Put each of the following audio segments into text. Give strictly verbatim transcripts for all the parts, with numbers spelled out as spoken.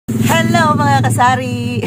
Hello mga kasari!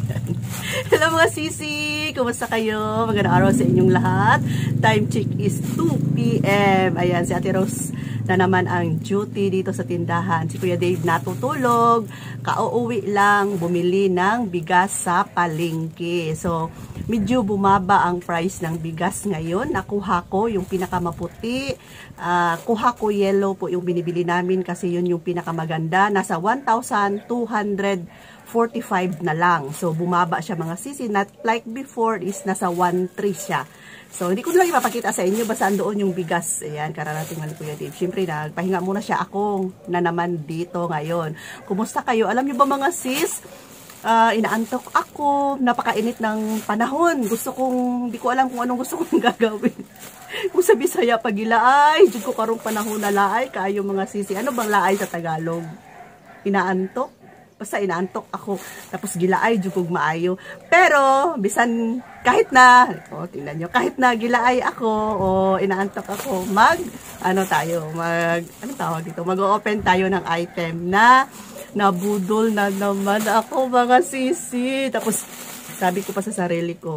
Hello mga sisi! Kumusta kayo? Magandang araw sa inyong lahat. Time check is two p m Ayan, si Ate Rose na naman ang duty dito sa tindahan. Si Kuya Dave natutulog. Kauuwi lang bumili ng bigas sa palengke. So, medyo bumaba ang price ng bigas ngayon. Nakuha ko yung pinakamaputi. Uh, kuha ko yellow po yung binibili namin kasi yun yung pinakamaganda. Nasa one thousand two hundred forty-five na lang. So, bumaba siya mga sisi. Not like before is nasa one three siya. So, hindi ko lang ipapakita sa inyo. Basta doon yung bigas. Ayan, kararating mali Kuya Dave. Siyempre, nagpahinga muna siya ako na naman dito ngayon. Kumusta kayo? Alam niyo ba mga sis? Uh, inaantok ako. Napakainit ng panahon. Gusto kong, hindi ko alam kung anong gusto kong gagawin. Kung sa Bisaya pagilaay, dyan ko karong panahon na laay, kayo mga sisi. Ano bang laay sa Tagalog? Inaantok? Basta inaantok ako. Tapos gilaay, dyan maayo. Pero, bisan, kahit na, o, tingnan nyo, kahit na gilaay ako, o inaantok ako, mag, ano tayo, mag, ano tawag dito, mag-open tayo ng item na, nabudol na naman ako mga sisi. Tapos, sabi ko pa sa sarili ko,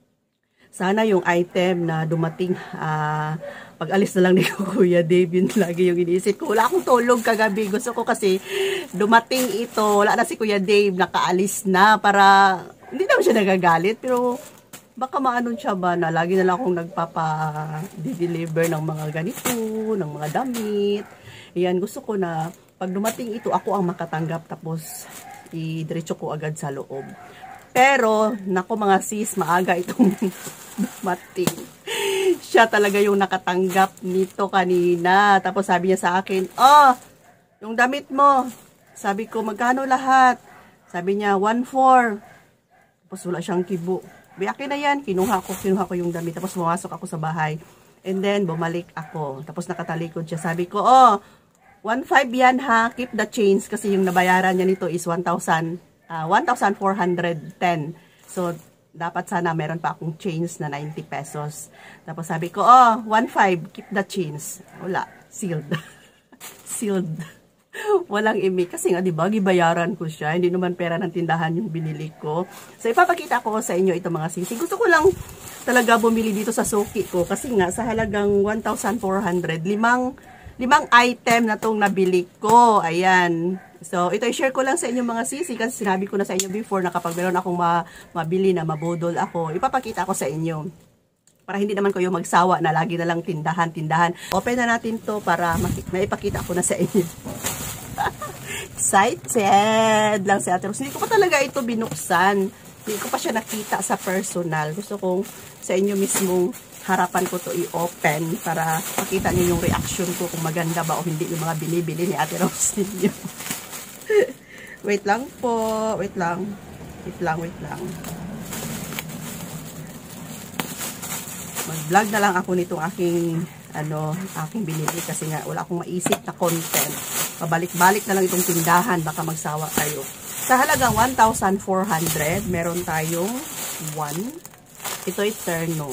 sana yung item na dumating, ah, uh, pag-alis na lang ni Kuya Dave, yun lagi yung iniisip ko. Wala akong tulog kagabi. Gusto ko kasi dumating ito. Wala na si Kuya Dave, nakaalis na para, hindi naman siya nagagalit. Pero baka maanon siya ba na lagi na lang akong nagpapa-deliver ng mga ganito, ng mga damit. Ayan, gusto ko na pag dumating ito, ako ang makatanggap. Tapos i-diretso ko agad sa loob. Pero, nako mga sis, maaga itong dumating. Siya talaga yung nakatanggap nito kanina. Tapos sabi niya sa akin, oh, yung damit mo. Sabi ko, magkano lahat? Sabi niya, one four. Tapos wala siyang kibo. Biyakin na yan. Kinuha ko, kinuha ko yung damit. Tapos pumasok ako sa bahay. And then, bumalik ako. Tapos nakatalikod siya. Sabi ko, oh, one five yan ha. Keep the change. Kasi yung nabayaran niya nito is one thousand, uh, one thousand four hundred ten. So, dapat sana meron pa akong change na ninety pesos. Tapos sabi ko, oh, one five, keep the change. Wala, sealed. Sealed. Walang imi. Kasi nga, di ba, gibayaran ko siya. Hindi naman pera ng tindahan yung binili ko. So, ipapakita ko sa inyo ito mga sisi. Gusto ko lang talaga bumili dito sa suki ko. Kasi nga, sa halagang one thousand four hundred, limang, limang item na tong nabili ko. Ayan. So, ito i-share ko lang sa inyo mga sisi kasi sinabi ko na sa inyo before na kapag meron akong ma mabili na mabudol ako, ipapakita ko sa inyo. Para hindi naman kayo magsawa na lagi na lang tindahan, tindahan. Open na natin to para maipakita ko na sa inyo. Excited lang si Ate Rose. Hindi ko pa talaga ito binuksan. Hindi ko pa siya nakita sa personal. Gusto kong sa inyo mismong harapan ko to i-open para makita niyo yung reaction ko kung maganda ba o hindi yung mga binibili ni Ate Rose ninyo. Wait lang po. Wait lang. Wait lang, wait lang. Mag-vlog na lang ako nitong aking, ano, aking binili kasi nga wala akong maisip na content. Pabalik-balik na lang itong tindahan. Baka magsawa kayo. Sa halagang one thousand four hundred, meron tayong one. Ito ay terno.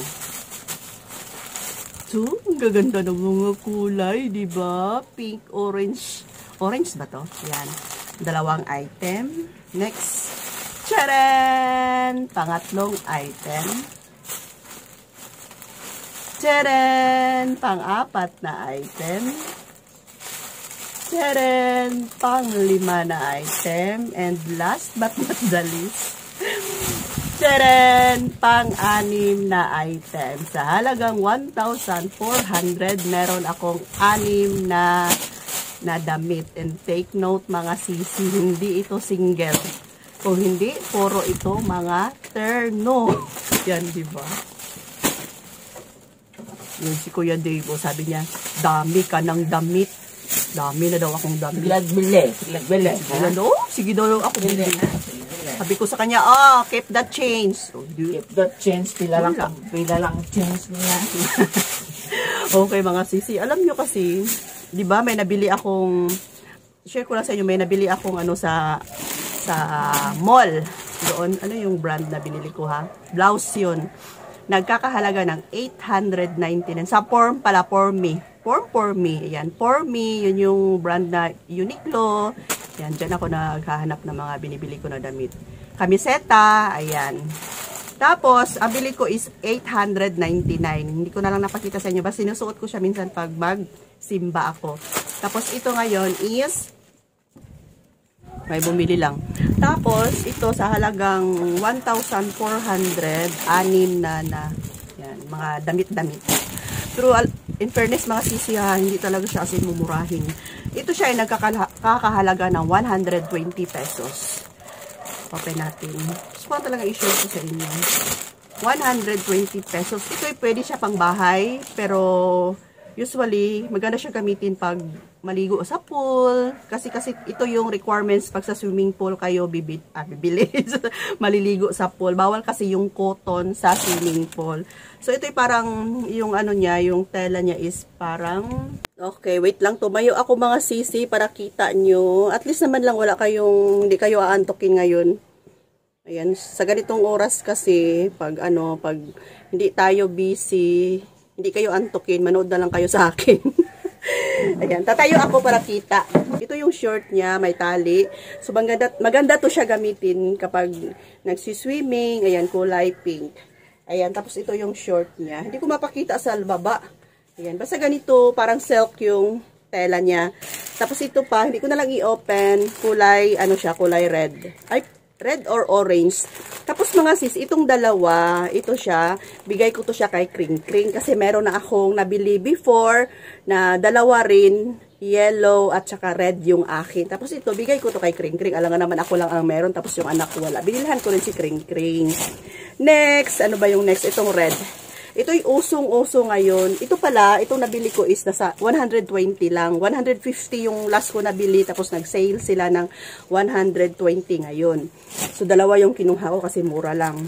So, ang gaganda ng mga kulay, di ba? Pink, orange. Orange ba to? Yan. Dalawang item. Next. Tcharan! Pangatlong item. Tcharan! Pang-apat na item. Tcharan! Pang-lima na item. And last but not the least, tcharan! Pang-anim na item. Sa halagang one thousand four hundred, meron akong anim na na damit. And take note mga sisi, hindi ito single. Kung hindi, puro ito mga terno. Yan, diba? Yung si Kuya Dave, sabi niya, dami ka ng damit. Dami na daw akong damit. Bilag-bili. Bilag-bili. Ano? Sige daw ako bili. Sabi ko sa kanya, oh, keep that change. So, keep that change. Pila lang, pila lang change niya. Okay mga sisi, alam nyo kasi, di ba may nabili akong, share ko lang sa inyo, may nabili akong ano sa, sa mall. Doon, ano yung brand na binili ko ha? Blouse yun. Nagkakahalaga ng eight hundred ninety-nine. Sa form pala, for me. Form for me. Ayan, for me, yun yung brand na Uniqlo. Yan, dyan ako naghahanap ng mga binibili ko na damit. Kamiseta, ayan. Tapos, ang bili ko is eight hundred ninety-nine. Hindi ko na lang napakita sa inyo. Basta sinusuot ko siya minsan pag mag-simba ako. Tapos, ito ngayon is may bumili lang. Tapos, ito sa halagang one thousand four hundred, anim na na. Yan, mga damit-damit. Pero, in fairness, mga sisi ha, hindi talaga siya kasi mumurahin. Ito siya ay nagkakahalaga ng one hundred twenty pesos. Open natin. So, paano talaga i-share ko sa inyo? one hundred twenty pesos. Ito ay pwede siya pang bahay, pero usually, maganda siya gamitin pag maligo sa pool. Kasi kasi ito yung requirements pag sa swimming pool kayo bibili, ah, bibili maliligo sa pool. Bawal kasi yung cotton sa swimming pool. So, ito ay parang yung ano niya, yung tela niya is parang... Okay, wait lang. Tumayo ako mga sisi para kita nyo. At least naman lang wala kayong, hindi kayo aantokin ngayon. Ayan, sa ganitong oras kasi, pag ano, pag hindi tayo busy, hindi kayo antokin, manood na lang kayo sa akin. Ayan, tatayo ako para kita. Ito yung short niya, may tali. So, maganda, maganda to siya gamitin kapag nagsiswimming. Ayan, kulay pink. Ayan, tapos ito yung short niya. Hindi ko mapakita sa baba. Ayan, basta ganito, parang silk yung tela niya. Tapos ito pa, hindi ko na lang i-open, kulay, ano siya, kulay red. Ay, red or orange. Tapos mga sis, itong dalawa, ito siya, bigay ko to siya kay Kring Kring kasi meron na akong nabili before na dalawa rin, yellow at saka red yung akin. Tapos ito, bigay ko to kay Kring Kring. Alam nga naman ako lang ang meron, tapos yung anak ko wala. Binilhan ko rin si Kring Kring. Next, ano ba yung next? Itong red. Ito'y usong-uso ngayon. Ito pala, itong nabili ko is nasa one hundred twenty lang. one hundred fifty yung last ko nabili, tapos nag-sale sila ng one hundred twenty ngayon. So, dalawa yung kinuha ko kasi mura lang.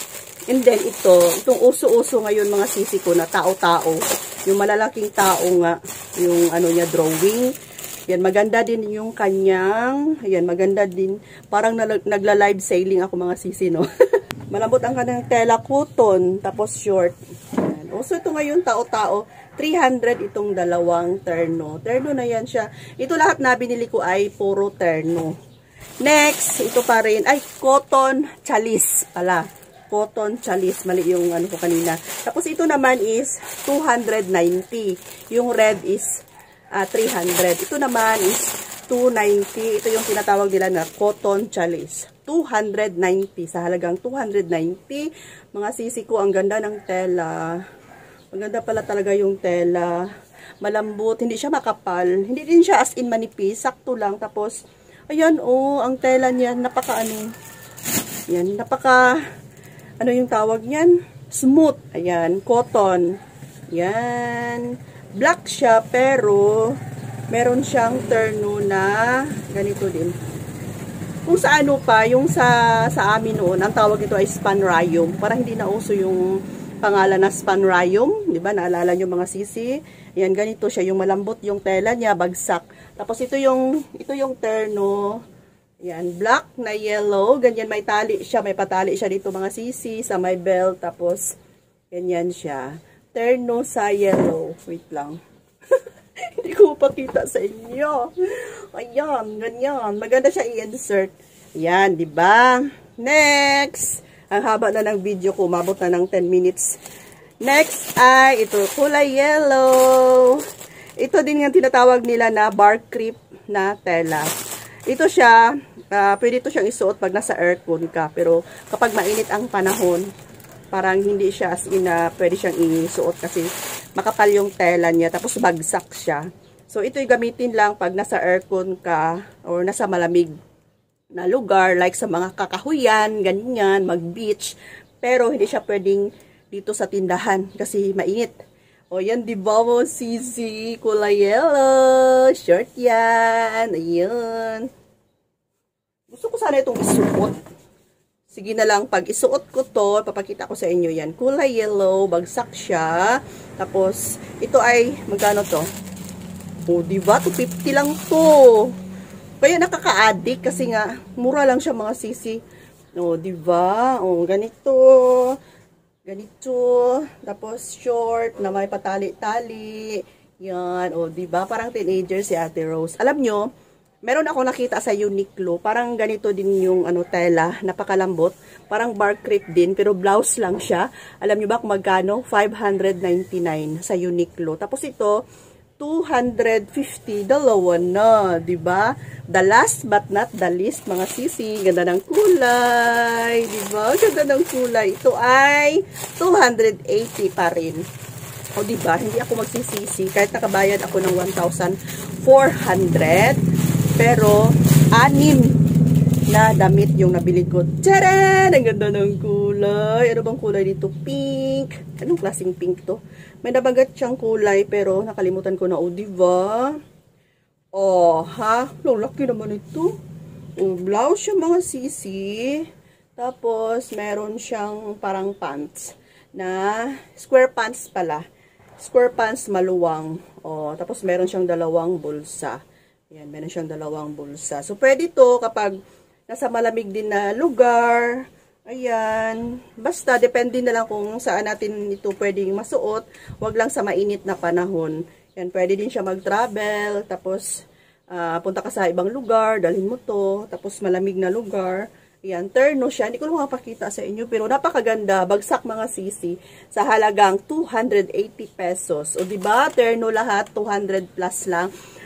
And then, ito, itong uso-uso ngayon mga sisi ko na tao-tao. Yung malalaking tao nga, yung ano niya, drawing. Yan, maganda din yung kanyang, ayan, maganda din. Parang nagla-live sailing ako mga sisi, no? Malambot ang kanyang tela, cotton, tapos short. Ayan. Also, ito ngayon, tao-tao, three hundred itong dalawang terno. Terno na yan siya. Ito lahat na binili ko ay puro terno. Next, ito pa rin, ay, cotton chalis pala. Cotton chalis, mali yung ano ko kanina. Tapos ito naman is two hundred ninety. Yung red is uh, three hundred. Ito naman is two ninety. Ito yung tinatawag nila na cotton chalis. two hundred ninety. Sa halagang two hundred ninety. Mga sisi ko, ang ganda ng tela. Maganda pala talaga yung tela. Malambot. Hindi siya makapal. Hindi din siya as in manipis. Sakto lang. Tapos, ayan oh, ang tela niya. Napaka ano. Yan. Napaka, ano yung tawag niyan? Smooth. Ayan. Cotton. Yan. Black siya pero meron siyang terno na ganito din. Kung sa ano pa, yung sa, sa amin noon, ang tawag nito ay spanrayum. Para hindi na uso yung pangalan na spanrayum. Diba? Naalala nyo mga sisi? Ayan, ganito siya. Yung malambot yung tela niya, bagsak. Tapos ito yung, ito yung terno. Ayan, black na yellow. Ganyan, may tali siya. May patali siya dito mga sisi sa may belt. Tapos, ganyan siya. Terno sa yellow. Wait lang. Hindi ko pakita sa inyo. Ayan, ganyan. Maganda siya i-insert. Ayan, di ba? Next. Ang haba na ng video ko. Umabot na ng ten minutes. Next ay ito. Kulay yellow. Ito din yung tinatawag nila na bar creep na tela. Ito siya, uh, pwede ito siyang isuot pag nasa aircon ka. Pero kapag mainit ang panahon, parang hindi siya as in na uh, pwede siyang isuot kasi makapal yung tela niya, tapos bagsak siya. So, ito'y gamitin lang pag nasa aircon ka or nasa malamig na lugar, like sa mga kakahuyan, ganyan, mag-beach. Pero, hindi siya pwedeng dito sa tindahan kasi mainit. O, yan, di ba mo, sisi, kulay yellow, short yan, ayun. Gusto ko sana itong isuot. Sige na lang, pag isuot ko to, papakita ko sa inyo yan. Kulay yellow, bagsak siya. Tapos, ito ay, magkano to? O, oh, diba? two fifty lang to. Kaya nakaka-addict kasi nga, mura lang siya mga sisi. O, oh, diba? O, oh, ganito. Ganito. Tapos, short, na may patali-tali. Yan. O, oh, diba? Parang teenager si Ate Rose. Alam nyo, meron ako nakita sa Uniqlo, parang ganito din yung ano tela, napakalambot, parang bark crepe din, pero blouse lang siya. Alam niyo ba kung magkano? five ninety-nine sa Uniqlo. Tapos ito, two fifty, dalawa na, di ba? The last but not the least, mga sisi, ganda ng kulay, di ba? Ganda ng kulay. Ito ay two eighty pa rin. O di ba? Hindi ako magsisisi kahit nakabayad ako ng one thousand four hundred. Pero, anim na damit yung nabili ko. Tcharan! Ang ganda ng kulay. Ano bang kulay dito? Pink. Anong klaseng pink to? May nabagat siyang kulay, pero nakalimutan ko na. O, diba? Oh, ha? Laki naman ito. O, blouse siya mga sisi. Tapos, meron siyang parang pants. Na, square pants pala. Square pants maluwang. O, tapos meron siyang dalawang bulsa. Ayan, meron siyang dalawang bulsa. So, pwede to kapag nasa malamig din na lugar. Ayan. Basta, depende na lang kung saan natin ito pwedeng masuot. Huwag lang sa mainit na panahon. Ayan, pwede din siya mag-travel. Tapos, uh, punta ka sa ibang lugar. Dalhin mo to. Tapos, malamig na lugar. Ayan, terno siya. Hindi ko lang mapakita sa inyo. Pero, napakaganda. Bagsak mga sisi. Sa halagang two eighty pesos. O, diba? Terno lahat. two hundred plus lang.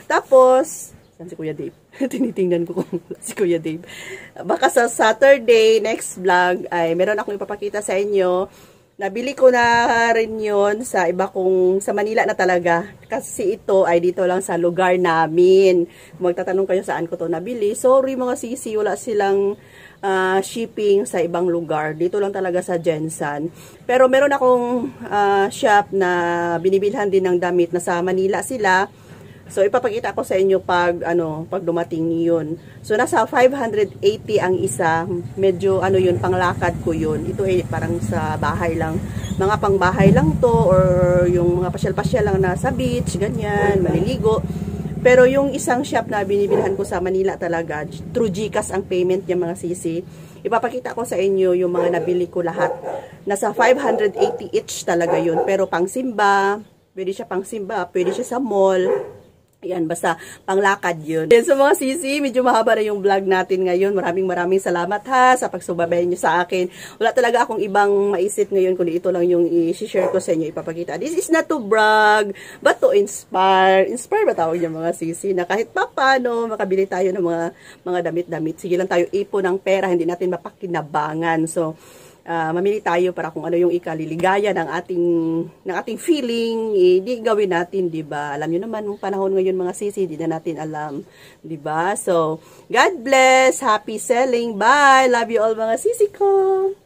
Tapos, saan si Kuya Dave? Tinitingnan ko kung si Kuya Dave. Baka sa Saturday, next vlog, ay meron akong ipapakita sa inyo. Nabili ko na rin yun sa iba kong, sa Manila na talaga. Kasi ito ay dito lang sa lugar namin. Kung magtatanong kayo saan ko to nabili. Sorry mga sisi, wala silang uh, shipping sa ibang lugar. Dito lang talaga sa Jensen. Pero meron akong uh, shop na binibilhan din ng damit na sa Manila sila. So, ipapakita ko sa inyo pag, ano, pag dumating yun. So, nasa five eighty ang isa. Medyo, ano yun, panglakad ko yun. Ito ay parang sa bahay lang. Mga pangbahay lang to, or yung mga pasyal-pasyal lang na sa beach, ganyan, maliligo. Pero yung isang shop na binibilhan ko sa Manila talaga, through GCash ang payment niya mga sisi. Ipapakita ko sa inyo yung mga nabili ko lahat. Nasa five eighty each talaga yun. Pero pang simba, pwede siya pang simba, pwede siya sa mall. Ayan, basta panglakad yun. Yan sa mga sisi, medyo mahaba na yung vlog natin ngayon. Maraming maraming salamat ha sa pagsubaybay nyo sa akin. Wala talaga akong ibang maisip ngayon kundi ito lang yung i-share ko sa inyo, ipapakita. This is not to brag, but to inspire. Inspire ba tawag niya mga sisi? Na kahit pa paano, makabili tayo ng mga mga damit-damit. Sige lang tayo ipon ng pera, hindi natin mapakinabangan. So, Uh, mamili tayo para kung ano yung ikaliligaya ng ating ng ating feeling, eh, di gawin natin, 'di ba? Alam niyo naman yung panahon ngayon mga sisi, di na natin alam, 'di ba? So, God bless, happy selling. Bye. Love you all mga sisi ko.